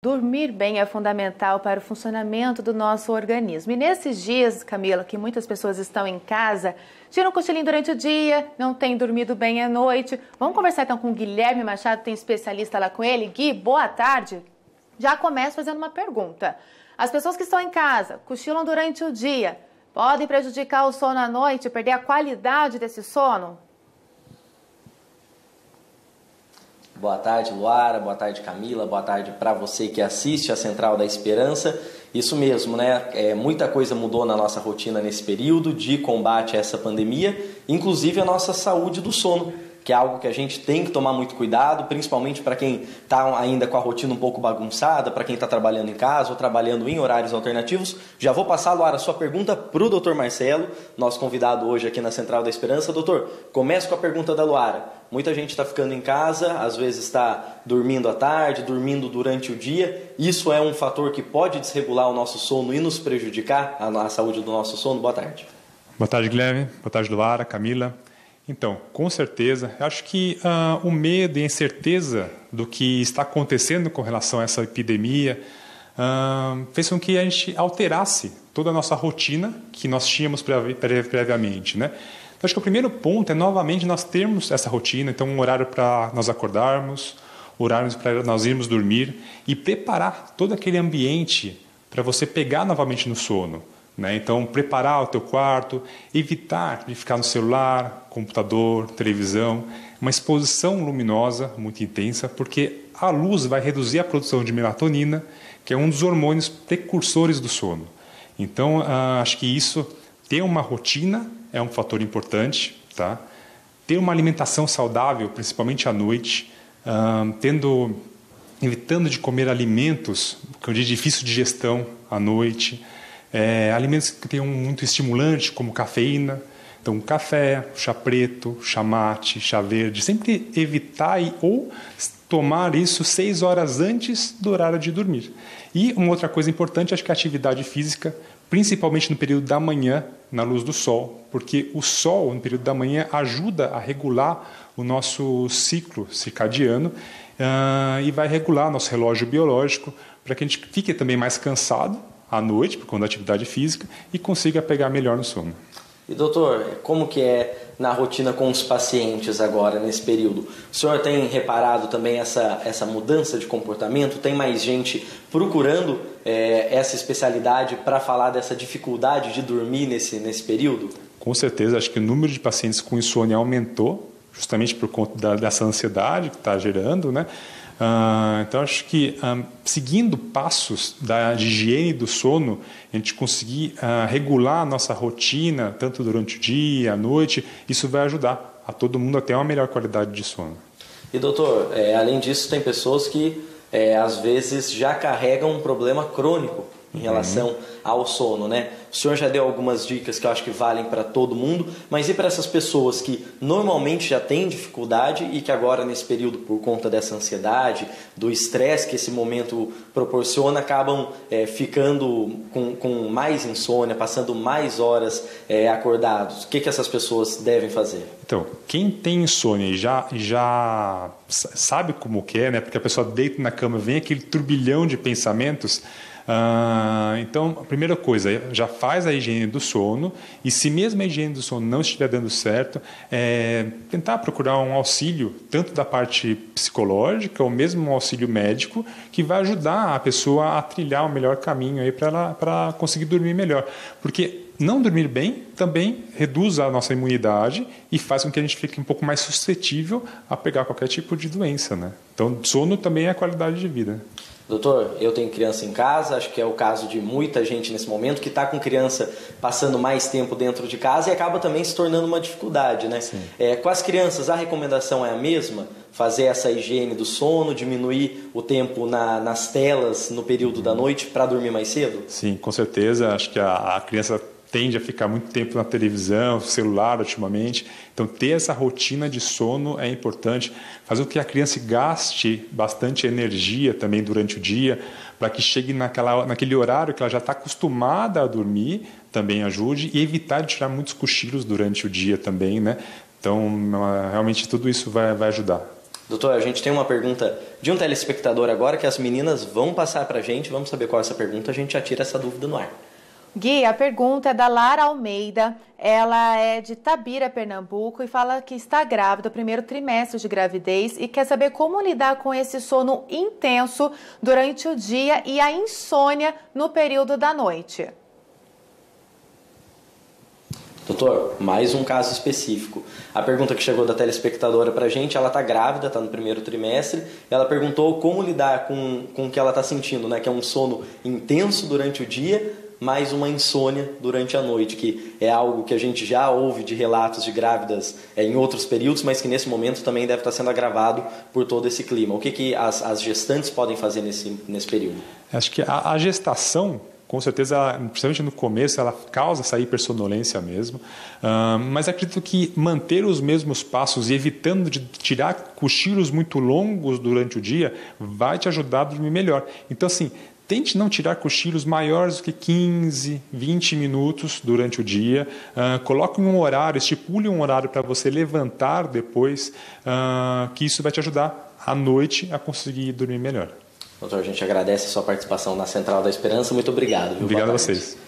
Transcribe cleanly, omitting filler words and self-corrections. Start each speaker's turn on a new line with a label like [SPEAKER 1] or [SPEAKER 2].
[SPEAKER 1] Dormir bem é fundamental para o funcionamento do nosso organismo. E nesses dias, Camila, que muitas pessoas estão em casa, tiram um cochilinho durante o dia, não têm dormido bem à noite. Vamos conversar então com o Guilherme Machado, tem especialista lá com ele. Gui, boa tarde. Já começo fazendo uma pergunta. As pessoas que estão em casa, cochilam durante o dia, podem prejudicar o sono à noite, perder a qualidade desse sono?
[SPEAKER 2] Boa tarde, Luara. Boa tarde, Camila. Boa tarde para você que assiste a Central da Esperança. Isso mesmo, né? Muita coisa mudou na nossa rotina nesse período de combate a essa pandemia, inclusive a nossa saúde do sono, que é algo que a gente tem que tomar muito cuidado, principalmente para quem está ainda com a rotina um pouco bagunçada, para quem está trabalhando em casa ou trabalhando em horários alternativos. Já vou passar, Luara, a sua pergunta para o Dr. Marcelo, nosso convidado hoje aqui na Central da Esperança. Doutor, começo com a pergunta da Luara. Muita gente está ficando em casa, às vezes está dormindo à tarde, dormindo durante o dia. Isso é um fator que pode desregular o nosso sono e nos prejudicar a saúde do nosso sono? Boa tarde.
[SPEAKER 3] Boa tarde, Guilherme. Boa tarde, Luara, Camila. Então, com certeza, acho que o medo e a incerteza do que está acontecendo com relação a essa epidemia fez com que a gente alterasse toda a nossa rotina que nós tínhamos previamente, né? Então, acho que o primeiro ponto é, novamente, nós termos essa rotina, então um horário para nós acordarmos, horários para nós irmos dormir e preparar todo aquele ambiente para você pegar novamente no sono. Então, preparar o teu quarto, evitar de ficar no celular, computador, televisão, uma exposição luminosa muito intensa, porque a luz vai reduzir a produção de melatonina, que é um dos hormônios precursores do sono. Então, acho que isso, ter uma rotina é um fator importante, tá? Ter uma alimentação saudável, principalmente à noite, evitando de comer alimentos de difícil digestão à noite, alimentos que tenham muito estimulante, como cafeína, então café, chá preto, chá mate, chá verde, sempre evitar ou tomar isso 6 horas antes do horário de dormir. E uma outra coisa importante, acho que é a atividade física, principalmente no período da manhã, na luz do sol, porque o sol, no período da manhã, ajuda a regular o nosso ciclo circadiano e vai regular nosso relógio biológico para que a gente fique também mais cansado à noite, por conta da atividade física, e consiga pegar melhor no sono.
[SPEAKER 2] E doutor, como que é na rotina com os pacientes agora, nesse período? O senhor tem reparado também essa mudança de comportamento? Tem mais gente procurando essa especialidade para falar dessa dificuldade de dormir nesse período?
[SPEAKER 3] Com certeza, acho que o número de pacientes com insônia aumentou, justamente por conta dessa ansiedade que está gerando, né? Então, acho que seguindo passos de higiene do sono, a gente conseguir regular a nossa rotina, tanto durante o dia, à noite, isso vai ajudar a todo mundo a ter uma melhor qualidade de sono.
[SPEAKER 2] E doutor, além disso, tem pessoas que às vezes já carregam um problema crônico em relação ao sono, né? O senhor já deu algumas dicas que eu acho que valem para todo mundo, mas e para essas pessoas que normalmente já têm dificuldade e que agora nesse período, por conta dessa ansiedade, do estresse que esse momento proporciona, acabam ficando com mais insônia, passando mais horas acordados? O que essas pessoas devem fazer?
[SPEAKER 3] Então, quem tem insônia e já sabe como que é, né? Porque a pessoa deita na cama, vem aquele turbilhão de pensamentos. Então, a primeira coisa, já faz a higiene do sono, e se mesmo a higiene do sono não estiver dando certo, tentar procurar um auxílio, tanto da parte psicológica ou mesmo um auxílio médico, que vai ajudar a pessoa a trilhar o melhor caminho aí para conseguir dormir melhor. Porque não dormir bem também reduz a nossa imunidade e faz com que a gente fique um pouco mais suscetível a pegar qualquer tipo de doença, né? Então, sono também é qualidade de vida.
[SPEAKER 2] Doutor, eu tenho criança em casa, acho que é o caso de muita gente nesse momento que está com criança passando mais tempo dentro de casa e acaba também se tornando uma dificuldade, né? Com as crianças, a recomendação é a mesma? Fazer essa higiene do sono, diminuir o tempo nas telas no período da noite para dormir mais cedo?
[SPEAKER 3] Sim, com certeza. Acho que a criança tende a ficar muito tempo na televisão, celular ultimamente. Então, ter essa rotina de sono é importante. Fazer com que a criança gaste bastante energia também durante o dia, para que chegue naquele horário que ela já está acostumada a dormir, também ajude, e evitar de tirar muitos cochilos durante o dia também, né? Então, realmente tudo isso vai ajudar.
[SPEAKER 2] Doutor, a gente tem uma pergunta de um telespectador agora que as meninas vão passar para a gente. Vamos saber qual é essa pergunta, a gente já tira essa dúvida no ar.
[SPEAKER 1] Gui, a pergunta é da Lara Almeida. Ela é de Tabira, Pernambuco, e fala que está grávida, o primeiro trimestre de gravidez, e quer saber como lidar com esse sono intenso durante o dia e a insônia no período da noite.
[SPEAKER 2] Doutor, mais um caso específico. A pergunta que chegou da telespectadora para a gente, ela está grávida, está no primeiro trimestre, ela perguntou como lidar com o que ela está sentindo, né? Que é um sono intenso durante o dia, mais uma insônia durante a noite, que é algo que a gente já ouve de relatos de grávidas em outros períodos, mas que nesse momento também deve estar sendo agravado por todo esse clima. O que as gestantes podem fazer nesse período?
[SPEAKER 3] Acho que a gestação, com certeza, principalmente no começo, ela causa essa hipersonolência mesmo, mas acredito que manter os mesmos passos e evitando de tirar cochilos muito longos durante o dia vai te ajudar a dormir melhor. Então, assim, tente não tirar cochilos maiores do que 15, 20 minutos durante o dia. Coloque um horário, estipule um horário para você levantar depois, que isso vai te ajudar à noite a conseguir dormir melhor.
[SPEAKER 2] Doutor, a gente agradece a sua participação na Central da Esperança. Muito obrigado. Viu?
[SPEAKER 3] Obrigado a vocês.